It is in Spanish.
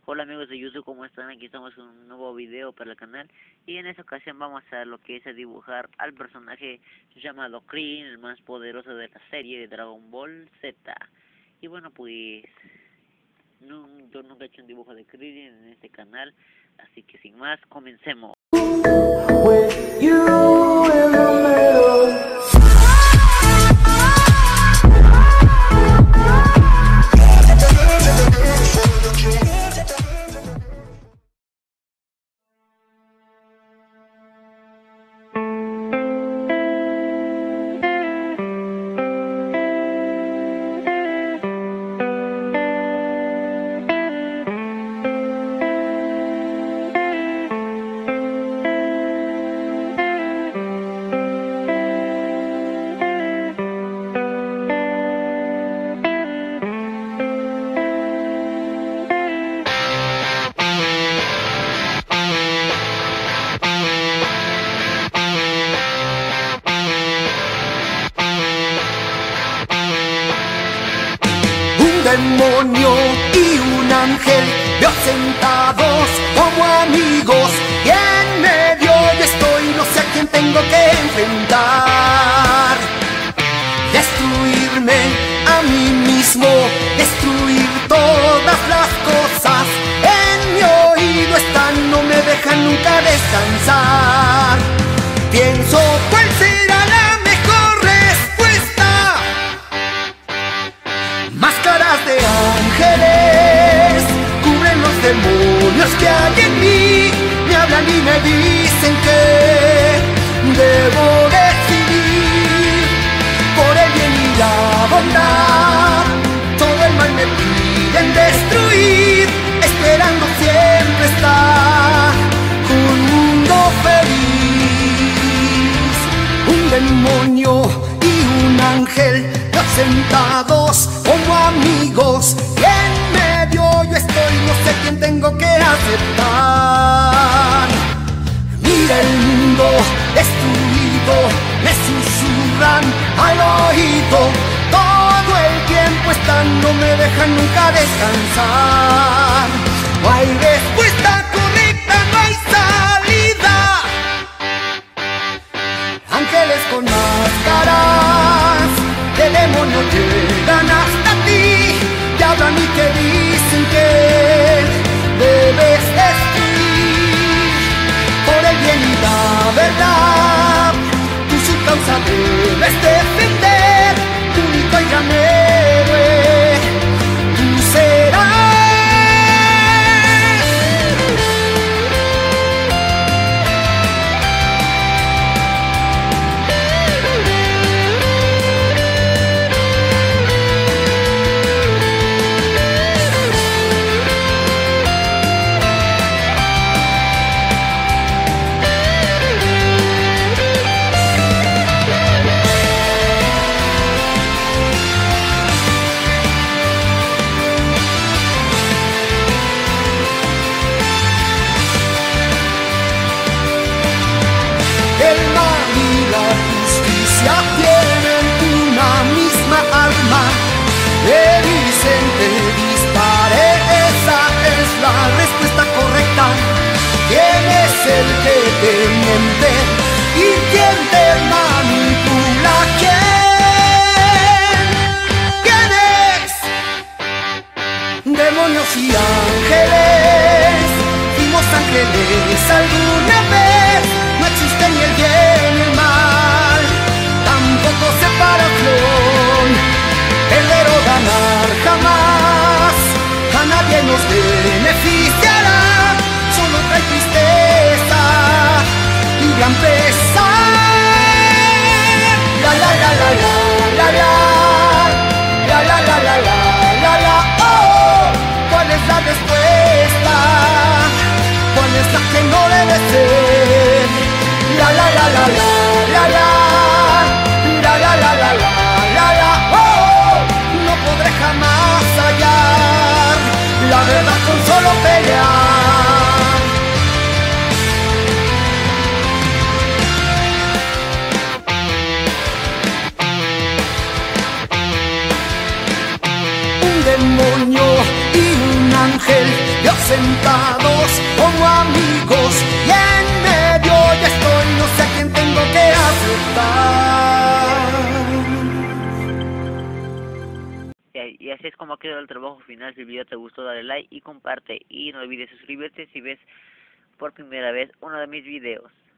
Hola amigos de YouTube, ¿cómo están? Aquí estamos con un nuevo video para el canal. Y en esta ocasión vamos a lo que es a dibujar al personaje llamado Krillin, el más poderoso de la serie de Dragon Ball Z. Y bueno, pues yo nunca he hecho un dibujo de Krillin en este canal, así que sin más, comencemos. Demonio y un ángel veo sentados como amigos, y en medio yo estoy, no sé a quién tengo que enfrentar. Destruirme a mí mismo, destruir todas las cosas. En mi oído están, no me dejan nunca descansar. Pienso cuál será la mejor respuesta. Máscaras de ángeles cubren los demonios que hay en mí. Me hablan y me dicen que debo decidir por el bien y la bondad. Todo el mal me piden destruir, esperando siempre estar un mundo feliz. Un demonio y un ángel sentados como amigos, y en medio yo estoy, no sé quién tengo que aceptar. Mira el mundo destruido, me susurran al oído, todo el tiempo están, no me dejan nunca descansar. No hay respuesta correcta, no hay salida. Ángeles con máscaras de demonio llegan hasta ti, te hablan y te dicen que debes destruir por el bien y la verdad. Tú su causa debes defender, tu único y gran héroe tú serás. Tienen una misma alma, me dicen que dispare, esa es la respuesta correcta. ¿Quién es el que te miente y quién te manipula? ¿Quién es? Demonios y ángeles, fuimos ángeles alguna vez, no existe ni el bien ni el mal, tampoco separación, perder o ganar jamás, a nadie nos beneficiará, solo trae tristeza y gran pesar. La la la la la la la la la la la la la. Oh, ¿cuál es la respuesta? ¿Cuál es la que no debe ser? La la la la la la la la la la la la la. Oh, no podré jamás hallar la verdad con solo pelear. Un demonio y un ángel ángel, Dios sentados como amigos, y en medio ya estoy, no sé a quién tengo que aceptar. Y así es como quedó el trabajo final. Si el video te gustó, dale like y comparte. Y no olvides suscribirte si ves por primera vez uno de mis videos.